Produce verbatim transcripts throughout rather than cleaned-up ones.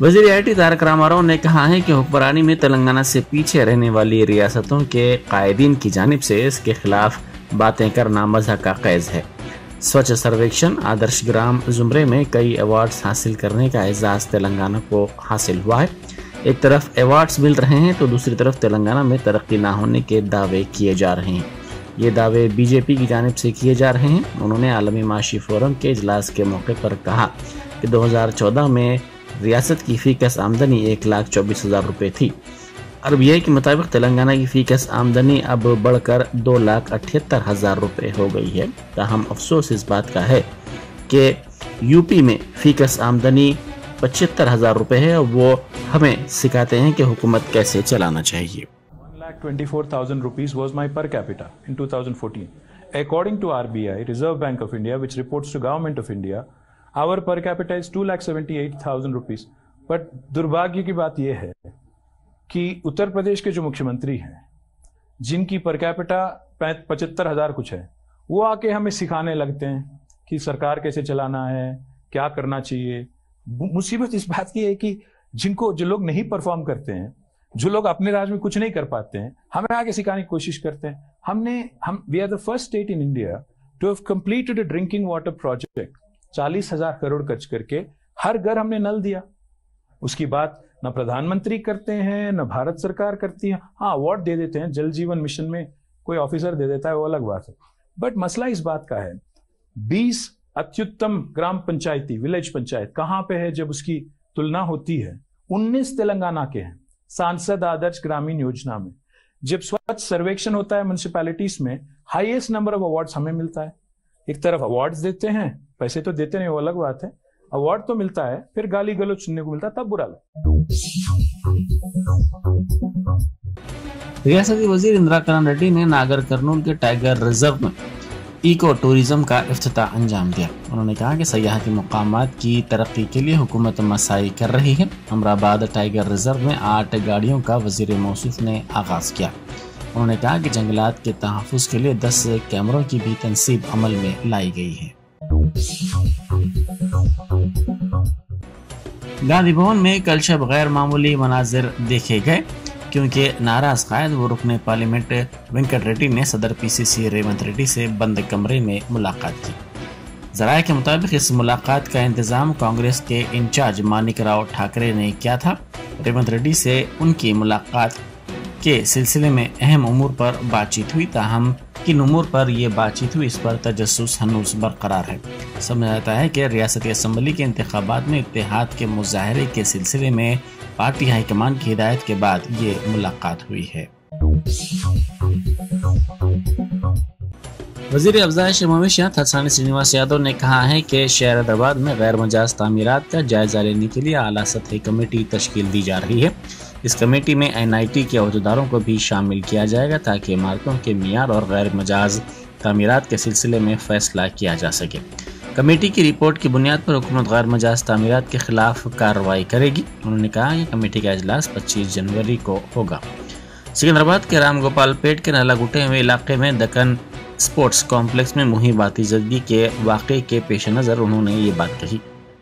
वजीर I T Tarak Rama Rao ने कहा है कि हुक्मरानी में तेलंगाना से पीछे रहने वाली रियासतों के कायदीन की जानिब से इसके खिलाफ बातें करना मज़हक का कैद है। स्वच्छ सर्वेक्षण आदर्श ग्राम जुमरे में कई अवार्ड्स हासिल करने का एजाज़ तेलंगाना को हासिल हुआ है। एक तरफ अवार्ड्स मिल रहे हैं तो दूसरी तरफ तेलंगाना में तरक्की ना होने के दावे किए जा रहे हैं। ये दावे बीजेपी की जानिब से किए जा रहे हैं। उन्होंने आलमी माशी फोरम के इजलास के मौके पर कहा कि दो हज़ार चौदह में रियासत की फीकस आमदनी एक लाख चौबीस हजार रुपये थी। आर बी आई के मुताबिक तेलंगाना की फीकस आमदनी अब बढ़कर दो लाख अठहत्तर हजार रुपये हो गई है। ताहम अफसोस इस बात का है कि यूपी में फीकस आमदनी पचहत्तर हजार रुपये है और वो हमें सिखाते हैं कि हुकूमत कैसे चलाना चाहिए। one lakh twenty-four thousand rupees was my per capita in two thousand fourteen. According to R B I, Reserve Bank of India, which reports to Government of India, our per capita is two lakh seventy-eight thousand rupees. But दुर्भाग्य की बात यह है कि उत्तर प्रदेश के जो मुख्यमंत्री हैं, जिनकी पर कैपिटा पचहत्तर हजार कुछ है, वो आके हमें सिखाने लगते हैं कि सरकार कैसे चलाना है, क्या करना चाहिए। मुसीबत इस बात की है कि जिनको जो लोग नहीं परफॉर्म करते हैं, जो लोग अपने राज्य में कुछ नहीं कर पाते हैं, हमें आगे सिखाने की कोशिश करते हैं। हमने हम we are the first state in India to have completed a drinking water project. चालीस हजार करोड़ खर्च करके हर घर हमने नल दिया। उसकी बात न प्रधानमंत्री करते हैं, न भारत सरकार करती है। हाँ, अवार्ड दे देते हैं, जल जीवन मिशन में कोई ऑफिसर दे देता है, वो अलग बात है। बट मसला इस बात का है, बीस अत्युत्तम ग्राम पंचायती विलेज पंचायत कहां पे है जब उसकी तुलना होती है? उन्नीस तेलंगाना के हैं सांसद आदर्श ग्रामीण योजना में। जब स्वच्छ सर्वेक्षण होता है म्युनिसिपैलिटीज में, हाईएस्ट नंबर ऑफ अवार्ड्स हमें मिलता है। एक तरफ अवार्ड्स देते हैं, पैसे तो देते नहीं, वो अलग बात है, अवार्ड तो मिलता है, फिर गाली गलौज सुनने को मिलता है, तब बुरा लगता। रियासती वजीर इंदिरा करण रेड्डी ने नागर कर्नूल के टाइगर रिजर्व में इको टूरिज्म का इफ्तिताह अंजाम दिया। उन्होंने कहा कि सयाहती मुकामात की तरक्की के लिए हुकूमत मसाई कर रही है। अमराबाद टाइगर रिजर्व में आठ गाड़ियों का वजीर मौसूफ ने आगाज किया। उन्होंने कहा कि जंगलात के तहफ़्फ़ुज़ के लिए दस कैमरों की भी तनसीब अमल में लाई गई है। गांधी भवन में कल शब गैर मामूली मनाजिर देखे गए क्योंकि नाराज कायद व रुकने पार्लियामेंट वेंकट रेड्डी ने सदर P C C Revanth Reddy से बंद कमरे में मुलाकात की। ज़राए के मुताबिक इस मुलाकात का इंतजाम कांग्रेस के इंचार्ज मानिक राव ठाकरे ने किया था। रेवंत रेड्डी से उनकी मुलाकात के सिलसिले में अहम उमूर पर बातचीत हुई। ताहम किन उमूर पर ये बातचीत हुई, इस पर तजस्सुस हनूस बरकरार है। समझा जाता है कि रियासती असम्बली के इंतखाबात में इत्तेहाद के मुजाहरे के सिलसिले में पार्टी हाईकमान की हिदायत के बाद ये मुलाकात हुई है। वजीर अफजाइश मवेशियात हसानी श्रीनिवास यादव ने कहा है कि शहर हैदराबाद में गैर मजाज तामीरात का जायजा लेने के लिए आला सतही कमेटी तश्कील दी जा रही है। इस कमेटी में एन आई टी के अहदेदारों को भी शामिल किया जाएगा ताकि इमारतों के मियार और गैर मजाज तामीरात के सिलसिले में फैसला किया जा सके। कमेटी की रिपोर्ट की बुनियाद पर हुकूमत गैर मजाज तामीरात के खिलाफ कार्रवाई करेगी। उन्होंने कहा कि कमेटी का इजलास पच्चीस जनवरी को होगा। सिकंदराबाद के राम गोपाल पेट के नालागुटे हुए इलाके में दक्कन स्पोर्ट्स कॉम्प्लेक्स में मुहिबाती जदगी के वाक़े के पेश नज़र उन्होंने ये बात कही।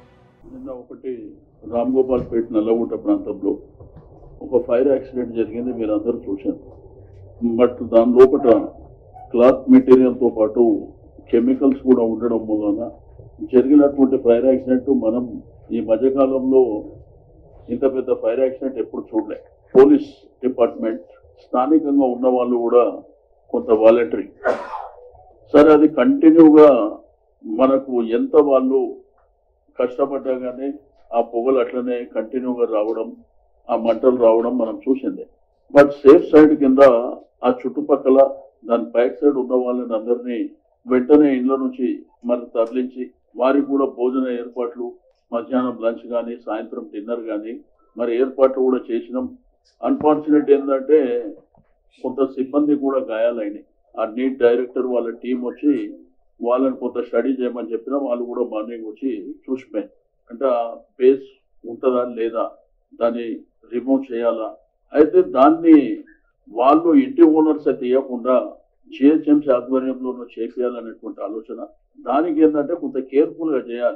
राम गोपाल पेट నల్లగుట్ట ప్రాంతంలో ఒక ఫైర్ యాక్సిడెంట్ జరిగింది, మీరందరూ చూశారు. బట్ దాని లోపల క్లాత్ మెటీరియల్తో పాటు కెమికల్స్ కూడా ఉండడం వలన జరిగినటువంటి ఫైర్ యాక్సిడెంట్ మనం ఈ మధ్యకాలంలో ఇంత పెద్ద ఫైర్ యాక్సిడెంట్ ఎప్పుడు చూడలే. పోలీస్ డిపార్ట్మెంట్ స్థానికంగా ఉన్న వాళ్ళు కూడా కొంత వాలంటరీ సరే అది కంటిన్యూగా మనకు ఎంత వాళ్ళు కష్టపడ్డా కానీ ఆ పొగలు అట్లనే కంటిన్యూగా రావడం, ఆ మంటలు రావడం మనం చూసిందే. బట్ సేఫ్ సైడ్ కింద ఆ చుట్టుపక్కల దాని బ్యాక్ సైడ్ ఉన్న వాళ్ళని అందరినీ వెంటనే ఇళ్ల నుంచి మరి తరలించి వారికి కూడా భోజన ఏర్పాట్లు, మధ్యాహ్నం లంచ్ కానీ సాయంత్రం డిన్నర్ కానీ మరి ఏర్పాట్లు కూడా చేసినాం. అన్ఫార్చునేట్ ఏంటంటే కొంత సిబ్బంది కూడా గాయాలైనాయి. ఆ నీట్ డైరెక్టర్ వాళ్ళ టీం వచ్చి వాళ్ళని కొంత స్టడీ చేయమని చెప్పినా వాళ్ళు కూడా మార్నింగ్ వచ్చి చూసిపోయారు. అంటే ఆ బేస్ ఉంటుందా లేదా, దాన్ని రిమూవ్ చేయాలా. అయితే దాన్ని వాళ్ళు ఇంటి ఓనర్స్ అయితే ఇవ్వకుండా జిహెచ్ఎంసీ ఆధ్వర్యంలో చేయాలనేటువంటి ఆలోచన. దానికి ఏంటంటే కొంత కేర్ఫుల్గా చేయాలి.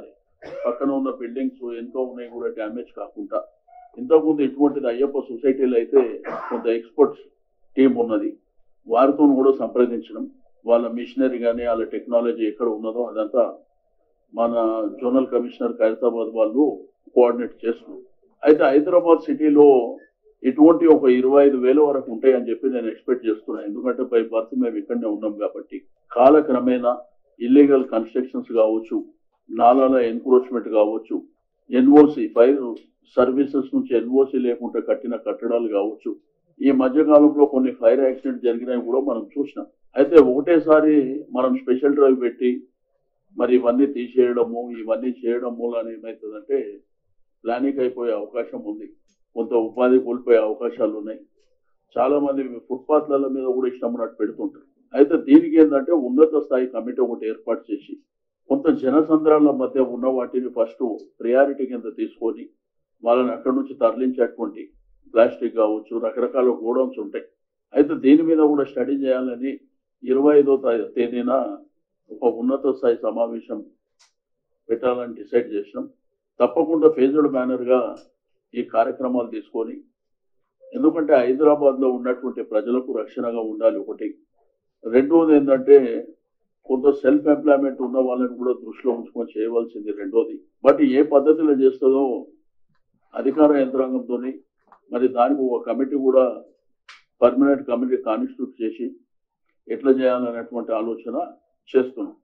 పక్కన ఉన్న బిల్డింగ్స్ ఎంతో ఉన్నాయి కూడా డ్యామేజ్ కాకుండా. ఇంతకుముందు ఇటువంటిది అయ్యప్ప సొసైటీలో అయితే కొంత ఎక్స్పర్ట్స్ టీం ఉన్నది, వారితో కూడా సంప్రదించడం, వాళ్ళ మిషనరీ కానీ వాళ్ళ టెక్నాలజీ ఎక్కడ ఉన్నదో అదంతా మన జోనల్ కమిషనర్ ఖైరతాబాద్ వాళ్ళు కోఆర్డినేట్ చేస్తున్నారు. అయితే హైదరాబాద్ సిటీలో ఇటువంటి ఒక ఇరవై ఐదు వేల వరకు ఉంటాయని చెప్పి నేను ఎక్స్పెక్ట్ చేస్తున్నాను. ఎందుకంటే బై బర్త్ మేము ఇక్కడనే ఉన్నాం కాబట్టి. కాలక్రమేణా ఇల్లీగల్ కన్స్ట్రక్షన్స్ కావచ్చు, నాలాల ఎన్క్రోచ్మెంట్ కావచ్చు, ఎన్ఓసి ఫైర్ సర్వీసెస్ నుంచి ఎన్ఓసి లేకుండా కట్టిన కట్టడాలు కావచ్చు, ఈ మధ్యకాలంలో కొన్ని ఫైర్ యాక్సిడెంట్ జరిగినాయి కూడా మనం చూసినాం. అయితే ఒకటేసారి మనం స్పెషల్ డ్రైవ్ పెట్టి మరి ఇవన్నీ తీసేయడము ఇవన్నీ చేయడం మూలాన ఏమవుతుందంటే ప్లానింగ్ అయిపోయే అవకాశం ఉంది, కొంత ఉపాధి కోల్పోయే అవకాశాలు ఉన్నాయి. చాలా మంది ఫుట్పాత్ల మీద కూడా ఇష్టం ఉన్నట్టు పెడుతుంటారు. అయితే దీనికి ఏంటంటే ఉన్నత స్థాయి కమిటీ ఒకటి ఏర్పాటు చేసి కొంత జనసంద్రాల మధ్య ఉన్న వాటిని ఫస్ట్ ప్రియారిటీ కింద తీసుకొని వాళ్ళని అక్కడి నుంచి తరలించేటువంటి ప్లాస్టిక్ కావచ్చు, రకరకాల గోడౌన్స్ ఉంటాయి. అయితే దీని మీద కూడా స్టడీ చేయాలని ఇరవై ఐదో తేదీన ఒక ఉన్నత స్థాయి సమావేశం పెట్టాలని డిసైడ్ చేసినాం. తప్పకుండా ఫేజ్డ్ మేనర్గా ఈ కార్యక్రమాలు తీసుకొని, ఎందుకంటే హైదరాబాద్లో ఉన్నటువంటి ప్రజలకు రక్షణగా ఉండాలి ఒకటి. రెండోది ఏంటంటే కొంత సెల్ఫ్ ఎంప్లాయ్మెంట్ ఉన్న వాళ్ళని కూడా దృష్టిలో ఉంచుకొని చేయవలసింది రెండోది. బట్ ఏ పద్ధతిలో చేస్తుందో అధికార యంత్రాంగంతో మరి దానికి ఒక కమిటీ కూడా పర్మనెంట్ కమిటీ కాన్స్టిట్యూట్ చేసి ఎట్లా చేయాలనేటువంటి ఆలోచన చేస్తున్నాం.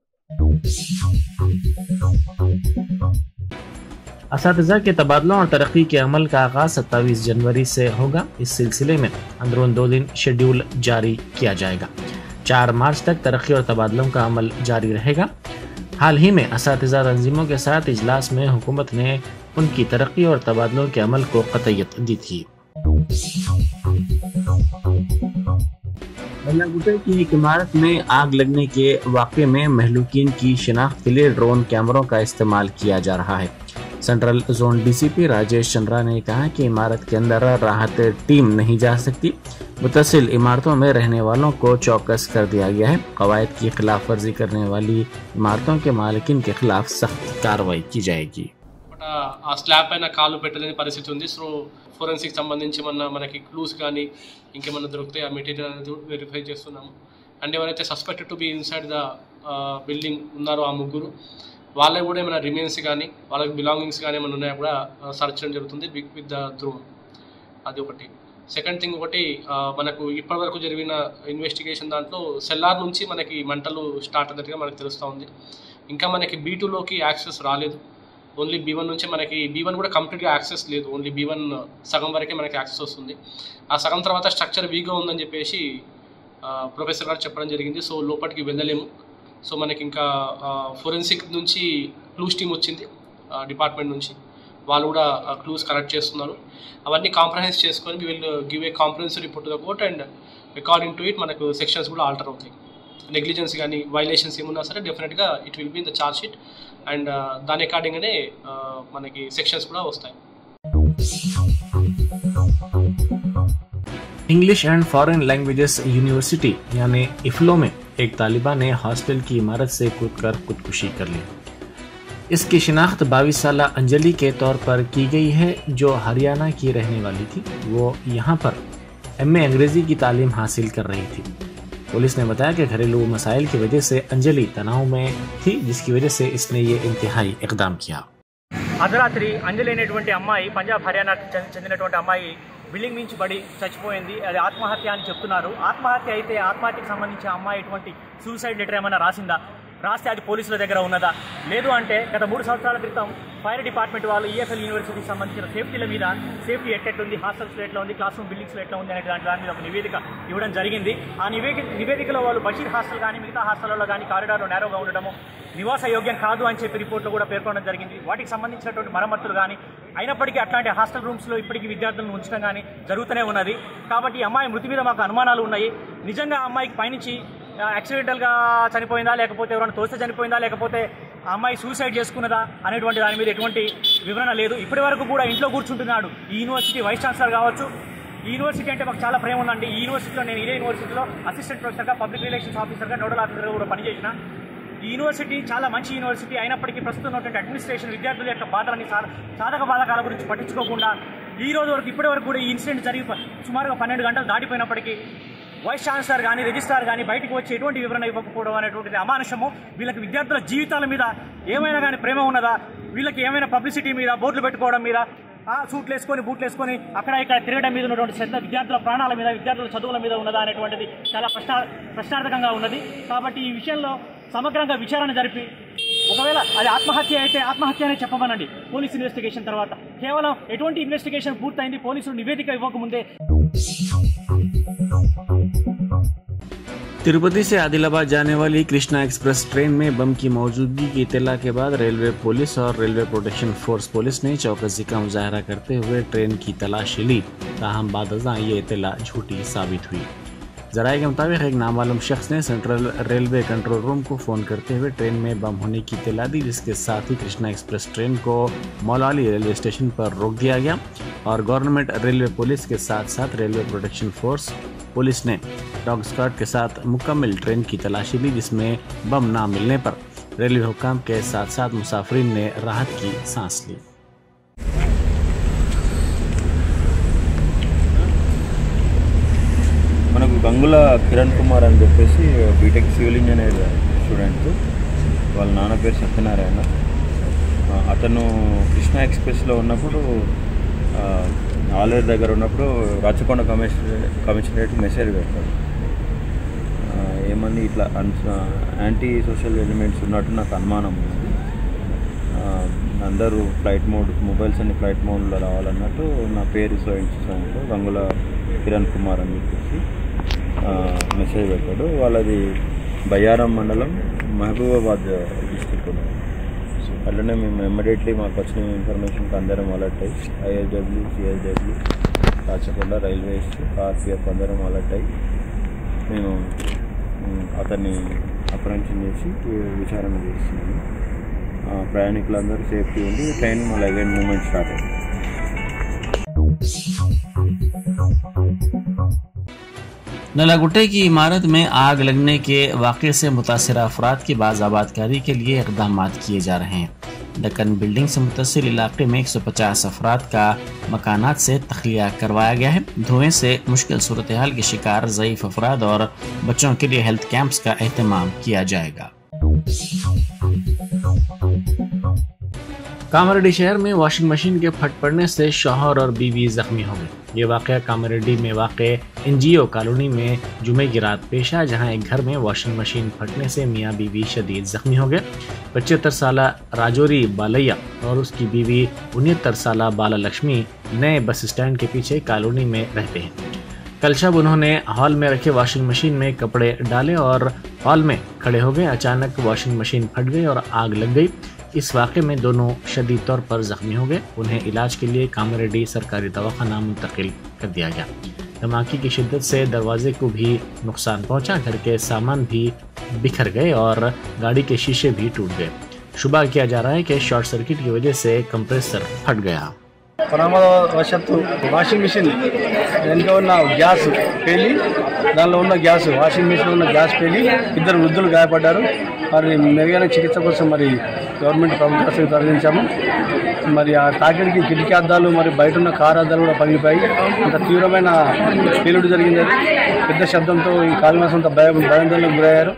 असातिज़ा के तबादलों और तरक्की के अमल का आगाज़ सत्ताईस जनवरी से होगा। इस सिलसिले में अंदरून दो दिन शेड्यूल जारी किया जाएगा। चार मार्च तक तरक्की और तबादलों का अमल जारी रहेगा। हाल ही में असातिज़ा तंजीमों के साथ इजलास में हुकूमत ने उनकी तरक्की और तबादलों के अमल को क़तईयत दी थी। बल्लागुटे की एक इमारत में आग लगने के वाक़े में महलूकीन की शिनाख्त के लिए ड्रोन कैमरों का इस्तेमाल किया जा रहा है। Central zone DCP Rajesh Chandra ने कहा कि इमारत के अंदर राहत टीम नहीं जा सकती। मुतसिल इमारतों में रहने वालों को चौकस कर दिया गया है। कवायद की खिलाफ वर्जी करने वाली इमारतों के मालिकिन के खिलाफ सख्त कार्रवाई की जाएगी। ఆ స్లాబ్ పైన కాలు పెట్టలేని పరిస్థితి ఉంది. సో ఫోరెన్సిక్ సంబంధించి మన మనకి క్లూస్ కానీ ఇంకేమన్నా దొరికితే ఆ మెటీరియల్ అనేది వెరిఫై చేస్తున్నాము. అండ్ ఎవరైతే suspected to be inside the building ఉన్నారో ఆ ముగ్గురు వాళ్ళకి కూడా ఏమైనా రిమైన్స్ కానీ వాళ్ళకి బిలాంగింగ్స్ కానీ ఏమైనా ఉన్నాయో కూడా సర్చ్ చేయడం జరుగుతుంది విత్ ద డ్రోన్. అది ఒకటి. సెకండ్ థింగ్ ఒకటి, మనకు ఇప్పటివరకు జరిగిన ఇన్వెస్టిగేషన్ దాంట్లో సెల్లార్ నుంచి మనకి మంటలు స్టార్ట్ అయినట్టుగా మనకు తెలుస్తూ ఉంది. ఇంకా మనకి బీ టూలోకి యాక్సెస్ రాలేదు. ఓన్లీ బీ వన్ నుంచి మనకి బీ వన్ కూడా కంప్లీట్గా యాక్సెస్ లేదు. ఓన్లీ బీ వన్ సగం వరకే మనకి యాక్సెస్ వస్తుంది. ఆ సగం తర్వాత స్ట్రక్చర్ వీక్గా ఉందని చెప్పేసి ప్రొఫెసర్ గారు చెప్పడం జరిగింది. సో లోపలికి వెళ్ళలేము. సో మనకి ఇంకా ఫోరెన్సిక్ నుంచి క్లూస్ టీమ్ వచ్చింది డిపార్ట్మెంట్ నుంచి, వాళ్ళు కూడా క్లూస్ కలెక్ట్ చేస్తున్నారు. అవన్నీ కాంప్రహెన్స్ చేసుకొని we will give a comprehensive report to the court and according to it మనకు సెక్షన్స్ కూడా ఆల్టర్ అవుతాయి. నెగ్లిజెన్స్ కానీ వైలేషన్స్ ఏమున్నా సరే డెఫినెట్గా it will be in the charge sheet and దాని అకార్డింగ్గానే మనకి సెక్షన్స్ కూడా వస్తాయి. English and foreign languages university यानी इफ्लो में एक तालिबा ने हॉस्टल की इमारत से कूदकर खुदकुशी कर ली। इसकी शिनाख्त बाईस साल अंजलि के तौर पर की गई है, जो हरियाणा की रहने वाली थी। वो यहाँ पर एम ए अंग्रेजी की तालीम हासिल कर रही थी। पुलिस ने बताया कि घरेलू मसाइल की वजह से अंजलि तनाव में थी, जिसकी वजह से इसने ये इंतहाई इकदाम किया। అర్ధరాత్రి అంజలి అనేటువంటి అమ్మాయి పంజాబ్ హర్యానాకు చెందినటువంటి అమ్మాయి బిల్డింగ్ నుంచి పడి చచ్చిపోయింది. అది ఆత్మహత్య అని చెప్తున్నారు. ఆత్మహత్య అయితే ఆత్మహత్యకు సంబంధించి ఆ అమ్మాయి ఎటువంటి సూసైడ్ లెటర్ ఏమైనా రాసిందా, రాస్తే అది పోలీసుల దగ్గర ఉన్నదా, లేదు అంటే గత మూడు సంవత్సరాల క్రితం ఫైర్ డిపార్ట్మెంట్ వాళ్ళు ఈఎఫ్ఎల్ యూనివర్సిటీకి సంబంధించిన సేఫ్టీల మీద సేఫ్టీ ఎట్లా ఉంది, హాస్టల్స్లో ఎట్లా ఉంది, క్లాస్ రూమ్ బిల్డింగ్స్లో ఎట్లా ఉంది అనే దాని దాని మీద ఒక నివేదిక ఇవ్వడం జరిగింది. ఆ నివేదిక నివేదికలో వాళ్ళు బషీర్ హాస్టల్ కానీ మిగతా హాస్టల్లో కానీ కారిడార్లో నేరోగా ఉండడము, నివాస యోగ్యం కాదు అని చెప్పి రిపోర్ట్లో కూడా పేర్కొనడం జరిగింది. వాటికి సంబంధించినటువంటి మరమ్మతులు కానీ అయినప్పటికీ అట్లాంటి హాస్టల్ రూమ్స్లో ఇప్పటికీ విద్యార్థులను ఉంచడం కానీ జరుగుతూనే ఉన్నది. కాబట్టి ఈ అమ్మాయి మృతి మీద మాకు అనుమానాలు ఉన్నాయి. నిజంగా ఆ అమ్మాయికి పైనుంచి యాక్సిడెంటల్గా చనిపోయిందా, లేకపోతే ఎవరైనా తోస్తే చనిపోయిందా, లేకపోతే ఆ అమ్మాయి సూసైడ్ చేసుకున్నదా అనేటువంటి దాని మీద ఎటువంటి వివరణ లేదు. ఇప్పటి వరకు కూడా ఇంట్లో కూర్చుంటున్నాడు ఈ యూనివర్సిటీ వైస్ ఛాన్సలర్ కావచ్చు. ఈ యూనివర్సిటీ అంటే మాకు చాలా ప్రేమ ఉందండి. ఈ యూనివర్సిటీలో నేను ఇదే యూనివర్సిటీలో అసిస్టెంట్ ప్రొఫెసర్గా, పబ్లిక్ రిలేషన్స్ ఆఫీసర్గా, నోడల్ ఆఫీసర్గా కూడా పనిచేసిన. ఈ యూనివర్సిటీ చాలా మంచి యూనివర్సిటీ అయినప్పటికీ ప్రస్తుతం ఉన్నటువంటి అడ్మినిస్ట్రేషన్ విద్యార్థుల యొక్క బాధలని సాధక బాధకాల గురించి పట్టించుకోకుండా ఈ రోజు వరకు ఇప్పటి వరకు కూడా ఈ ఇన్సిడెంట్ జరిగి సుమారుగా పన్నెండు గంటలు దాటిపోయినప్పటికీ వైస్ ఛాన్సలర్ కానీ రిజిస్ట్రార్ కానీ బయటకు వచ్చి ఎటువంటి వివరణ ఇవ్వకపోవడం అనేటువంటిది అమానుషము. వీళ్ళకి విద్యార్థుల జీవితాల మీద ఏమైనా కానీ ప్రేమ ఉన్నదా? వీళ్ళకి ఏమైనా పబ్లిసిటీ మీద బోర్డులు పెట్టుకోవడం మీద సూట్లు వేసుకొని బూట్లు వేసుకొని అక్కడ ఇక్కడ తిరగడం మీద ఉన్నటువంటి శ్రద్ధ విద్యార్థుల ప్రాణాల మీద విద్యార్థుల చదువుల మీద ఉన్నదా అనేటువంటిది చాలా ప్రశ్న ప్రశ్నార్థకంగా ఉన్నది. కాబట్టి ఈ విషయంలో సమగ్రంగా విచారణ జరిపి ఒకవేళ అది ఆత్మహత్య అయితే ఆత్మహత్య అనే చెప్పమనండి పోలీస్ ఇన్వెస్టిగేషన్ తర్వాత. కేవలం ఎటువంటి ఇన్వెస్టిగేషన్ పూర్తయింది, పోలీసులు నివేదిక ఇవ్వకముందే. तिरुपति से आदिलाबाद जाने वाली कृष्णा एक्सप्रेस ट्रेन में बम की मौजूदगी की इत्तला के बाद रेलवे पुलिस और रेलवे प्रोटेक्शन फोर्स पुलिस ने चौकसी का मुजाहरा करते हुए ट्रेन की तलाशी ली। ताहम बादशाह ये इत्तला झूठी साबित हुई। जराये के मुताबिक एक नामालूम शख्स ने सेंट्रल रेलवे कंट्रोल रूम को फ़ोन करते हुए ट्रेन में बम होने की इत्तला दी, जिसके साथ ही कृष्णा एक्सप्रेस ट्रेन को मौलाली रेलवे स्टेशन पर रोक दिया गया और गवर्नमेंट रेलवे पुलिस के साथ साथ रेलवे प्रोटेक्शन फोर्स पुलिस ने डॉग स्क्वाड के साथ मुकम्मल ट्रेन की तलाशी ली, जिसमें बम ना मिलने पर रेलवे हुक्काम के साथ साथ मुसाफिरीन ने राहत की सांस ली। మనకు గంగుల కిరణ్ కుమార్ అని చెప్పేసి బీటెక్ సివిల్ ఇంజనీర్ స్టూడెంట్, వాళ్ళ నాన్న పేరు సత్యనారాయణ. అతను కృష్ణా ఎక్స్ప్రెస్లో ఉన్నప్పుడు ఆలేరు దగ్గర ఉన్నప్పుడు రాచకొండ కమిషనర్ కమిషనరేట్ మెసేజ్ పెట్టాడు. ఏమని ఇట్లా యాంటీ సోషల్ ఎలిమెంట్స్ ఉన్నట్టు నాకు అనుమానం ఉంది, అందరూ ఫ్లైట్ మోడ్ మొబైల్స్ అన్ని ఫ్లైట్ మోడ్లో రావాలన్నట్టు నా పేరు సోయించడంతో గంగుల కిరణ్ కుమార్ అని చెప్పేసి మెసేజ్ పెట్టాడు. వాళ్ళది బయ్యారం మండలం మహబూబాబాద్ డిస్టిక్ ఉంది. అట్లనే మేము ఇమ్మీడియట్లీ మాకు వచ్చిన ఇన్ఫర్మేషన్కి అందరం అలర్ట్ అయ్యి ISW CSW Rachakonda railways RPF అందరం అలర్ట్ అయ్యి మేము అతన్ని అప్రహెన్షన్ చేసి విచారణ చేస్తున్నాము. ప్రయాణికులందరూ సేఫ్టీ ఉండి ట్రైన్ మళ్ళీ అగైన్ మూవ్మెంట్ స్టార్ట్ అయింది. नलागुट्टे की इमारत में आग लगने के वाक़े से मुतासिरा अफराद की बाज़ आबादकारी के लिए इक़दाम किए जा रहे हैं। दक्कन बिल्डिंग से मुत्तसिल इलाके में एक सौ पचास अफराद का मकानात से तख्लिया करवाया गया है। धुएं से मुश्किल सूरत हाल के शिकार ज़ईफ़ अफराद और बच्चों के लिए हेल्थ कैंप्स का एहतमाम किया जाएगा। कामारेड्डी शहर में वॉशिंग मशीन के फट पड़ने से शौहर और बीवी जख्मी हो गए। ये वाक़या कामारेड्डी में वाक़े एनजीओ कॉलोनी में जुमे की रात पेश आया, जहां एक घर में वॉशिंग मशीन फटने से मियां बीवी शदीद जख्मी हो गए। पचहत्तर साल राजौरी बालैया और उसकी बीवी उनहत्तर साल बाला लक्ष्मी नए बस स्टैंड के पीछे कॉलोनी में रहते हैं। कल शब उन्होंने हॉल में रखे वॉशिंग मशीन में कपड़े डाले और हॉल में खड़े हो गए। अचानक वॉशिंग मशीन फट गई और आग लग गई। इस वाक़े में दोनों शदीद तौर पर ज़ख्मी हो गए। उन्हें इलाज के लिए कामारेड्डी सरकारी दवाखाना मुंतकिल कर दिया गया। धमाके की शिद्दत से दरवाजे को भी नुकसान पहुंचा, घर के सामान भी बिखर गए और गाड़ी के शीशे भी टूट गए। शुबा किया जा रहा है कि शॉर्ट सर्किट की वजह से कंप्रेसर फट गया। ప్రమాదవశాత్తు వాషింగ్ మిషన్ వెనుక ఉన్న గ్యాస్ పేలి దానిలో ఉన్న గ్యాస్ వాషింగ్ మిషన్ ఉన్న గ్యాస్ పేలి ఇద్దరు వృద్ధులు గాయపడ్డారు. మరి మెరుగైన చికిత్స కోసం మరి గవర్నమెంట్ ప్రభుత్వం తరలించాము. మరి ఆ తాకిడికి కిటికీ అద్దాలు మరి బయట ఉన్న కారు అద్దాలు కూడా పగిలిపోయి ఇంత తీవ్రమైన పేలుడు జరిగింది. పెద్ద శబ్దంతో ఈ కాలనివాసం అంతా భయం భయాందోళనకు గురయ్యారు.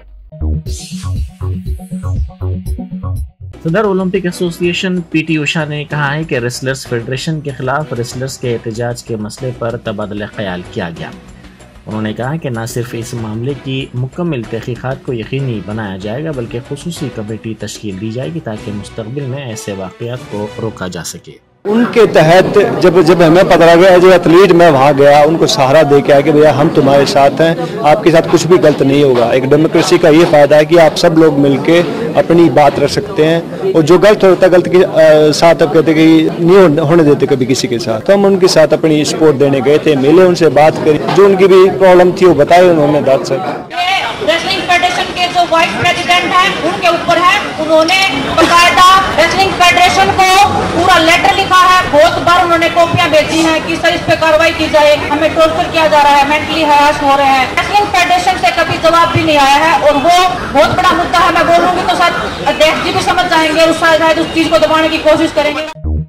सदर ओलंपिक एसोसिएशन पीटी उषा ने कहा है कि रेसलर्स फेडरेशन के खिलाफ रेसलर्स के एहतजाज के मसले पर तबादला ख्याल किया गया। उन्होंने कहा कि न सिर्फ इस मामले की मुकम्मल तहकीकात को यकीनी बनाया जाएगा, बल्कि खुसूसी कमेटी तश्कील दी जाएगी ताकि मुस्तकबिल में ऐसे वाक़यात को रोका जा सके। उनके तहत जब जब हमें पता लगा जो एथलीट मैं वहाँ गया, उनको सहारा दे के आया कि भैया हम तुम्हारे साथ हैं, आपके साथ कुछ भी गलत नहीं होगा। एक डेमोक्रेसी का ये फ़ायदा है कि आप सब लोग मिलके अपनी बात रख सकते हैं, और जो गलत होता है गलत के साथ अब कहते कि नहीं होने देते कभी किसी के साथ। तो हम उनके साथ अपनी सपोर्ट देने गए थे, मिले, उनसे बात करी, जो उनकी भी प्रॉब्लम थी वो बताए उन्होंने। दाद सर रेसलिंग फेडरेशन के जो वाइस प्रेसिडेंट हैं उनके ऊपर है, उन्होंने बकायदा रेसलिंग फेडरेशन को पूरा लेटर लिखा है, बहुत बार उन्होंने कॉपियां भेजी हैं कि सर इस पे कार्रवाई की जाए, हमें टॉर्चर किया जा रहा है, मेंटली हरास हो रहे हैं। रेसलिंग फेडरेशन से कभी जवाब भी नहीं आया है और वो बहुत बड़ा मुद्दा है। मैं बोलूंगी तो शायद अध्यक्ष जी भी समझ जाएंगे और शायद उस चीज को दबाने की कोशिश करेंगे।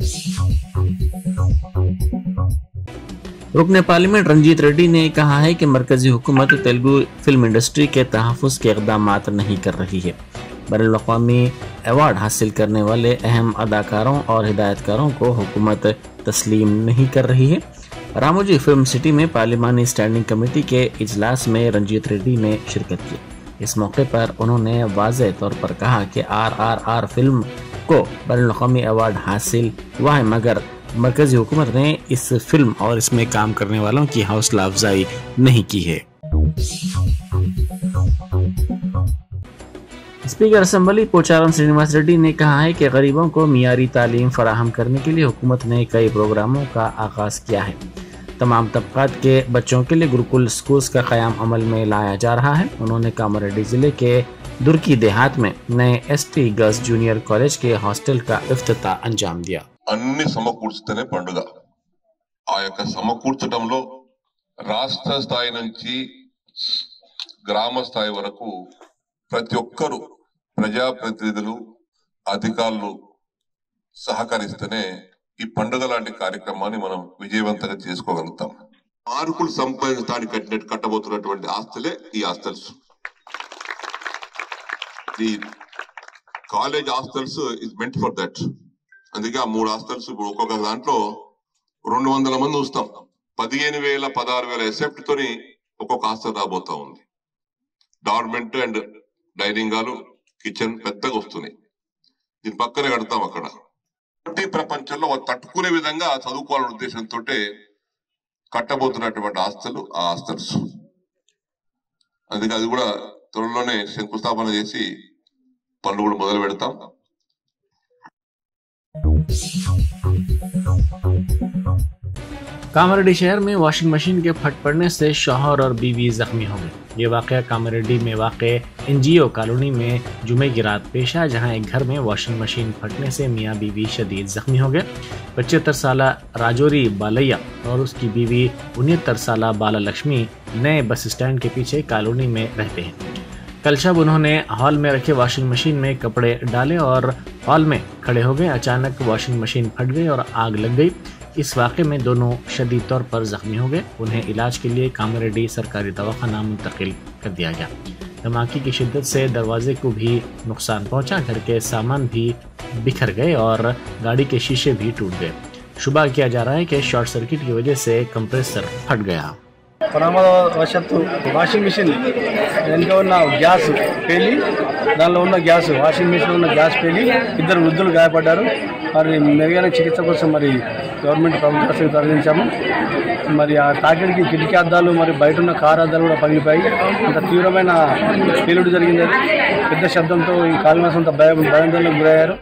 रुकने पार्लियामेंट रंजीत रेड्डी ने कहा है कि मरकजी हुकूमत तेलुगु फिल्म इंडस्ट्री के तहफ़्फ़ुज़ के इक़दामात नहीं कर रही है। बैनुल-अक़वामी अवार्ड हासिल करने वाले अहम अदाकारों और हिदायतकारों को हुकूमत तस्लीम नहीं कर रही है। रामोजी फिल्म सिटी में पार्लिमानी स्टैंडिंग कमेटी के इजलास में रंजीत रेड्डी ने शिरकत की। इस मौके पर उन्होंने वाज़ेह तौर पर कहा कि आर आर आर फिल्म को बैनुल-अक़वामी अवार्ड हासिल हुआ है, मगर मरकजी हुकूमत ने इस फिल्म और इसमें काम करने वालों की हौसला अफजाई नहीं की है। स्पीकर असेंबली पोचारम श्रीनिवास रेड्डी ने कहा है कि गरीबों को मियारी तालीम फराहम करने के लिए हुकूमत ने कई प्रोग्रामों का आगाज किया है। तमाम तबकात के बच्चों के लिए गुरुकुल स्कूल्स का क़याम अमल में लाया जा रहा है। उन्होंने कामारेड्डी जिले के दुर्की देहात में नए S T girls junior college के हॉस्टल का इफ्तिताह अंजाम दिया। అన్ని సమకూర్చుతేనే పండుగ. ఆ యొక్క సమకూర్చడంలో రాష్ట్ర స్థాయి నుంచి గ్రామ స్థాయి వరకు ప్రతి ఒక్కరు ప్రజాప్రతినిధులు అధికారులు సహకరిస్తేనే ఈ పండుగ లాంటి కార్యక్రమాన్ని మనం విజయవంతంగా చేసుకోగలుగుతాం. మార్కులు సంపాదించడానికి కట్టినట్టు కట్టబోతున్నటువంటి ఆస్తులే ఈ hostels. The college hostels is meant for that. అందుకే ఆ మూడు హాస్టల్స్ ఇప్పుడు ఒక్కొక్క దాంట్లో రెండు వందల మంది వస్తాం. పదిహేను వేల పదహారు వేల ఎసెప్ట్ తోని ఒక్కొక్క హాస్టల్ రాబోతా ఉంది. Dormitory and dining hall, kitchen పెద్దగా వస్తున్నాయి. దీని పక్కనే కడతాం. అక్కడ ప్రపంచంలో తట్టుకునే విధంగా చదువుకోవాలనే ఉద్దేశంతో కట్టబోతున్నటువంటి హాస్టల్ ఆ హాస్టల్స్. అందుకే అది కూడా త్వరలోనే శంకుస్థాపన చేసి పనులు కూడా మొదలు పెడతాం. कामारेड्डी शहर में वॉशिंग मशीन के फट पड़ने से शौहर और बीवी जख्मी हो गए। ये वाक़या कामारेड्डी में वाक़े एनजीओ कॉलोनी में जुमे की रात पेश आया, जहां एक घर में वॉशिंग मशीन फटने से मियाँ बीवी शदीद जख्मी हो गए। पचहत्तर साल राजौरी बालैया और उसकी बीवी उनहत्तर साल बाला लक्ष्मी नए बस स्टैंड के पीछे कॉलोनी में रहते हैं। कल शब उन्होंने हॉल में रखे वॉशिंग मशीन में कपड़े डाले और हॉल में खड़े हो गए। अचानक वॉशिंग मशीन फट गई और आग लग गई। इस वाक़े में दोनों शदीद तौर पर ज़ख्मी हो गए। उन्हें इलाज के लिए कामारेड्डी सरकारी दवाखाना मुंतकिल कर दिया गया। धमाके की शिद्दत से दरवाजे को भी नुकसान पहुंचा, घर के सामान भी बिखर गए और गाड़ी के शीशे भी टूट गए। शुबा किया जा रहा है कि शॉर्ट सर्किट की वजह से कंप्रेसर फट गया। ప్రమాదవశత్తు వాషింగ్ మిషన్ వెనుక ఉన్న గ్యాస్ పేలి దానిలో ఉన్న గ్యాస్ వాషింగ్ మిషన్లో ఉన్న గ్యాస్ పేలి ఇద్దరు వృద్ధులు గాయపడ్డారు. మరి మెరుగైన చికిత్స కోసం మరి గవర్నమెంట్ ప్రభుత్వం తరలించాము. మరి ఆ తాకిడికి కిటికీ అద్దాలు మరి బయట ఉన్న కారు అద్దాలు కూడా పగిలిపోయి అంత తీవ్రమైన పేలుడు జరిగింది. పెద్ద శబ్దంతో ఈ కాలనివాసులంతా భయం భయాందోళనకు గురయ్యారు.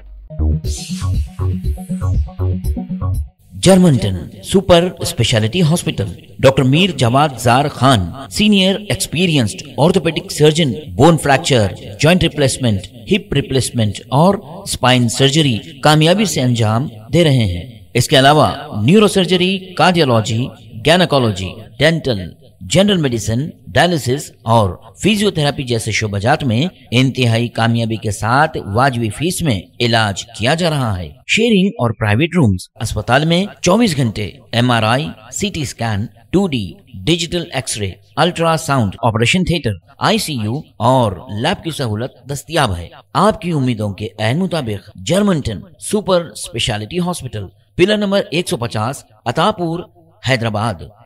Germanton super speciality hospital, doctor Mir Jawad Jar Khan, senior experienced orthopaedic surgeon, bone fracture, joint replacement, hip replacement और स्पाइन सर्जरी कामयाबी से अंजाम दे रहे हैं। इसके अलावा neuro surgery, cardiology, gynaecology, dental, general medicine, dialysis और फिजियोथेरेपी जैसे शोबाजात में इंतहाई कामयाबी के साथ वाजबी फीस में इलाज किया जा रहा है। शेयरिंग और प्राइवेट रूम्स, अस्पताल में चौबीस घंटे MRI, CT scan, two D digital x-ray, ultrasound, operation theatre, ICU और लैब की सहूलत दस्तयाब है। आपकी उम्मीदों के ऐन मुताबिक Germanton super speciality hospital, pillar number एक सौ पचास, अतापुर, हैदराबाद।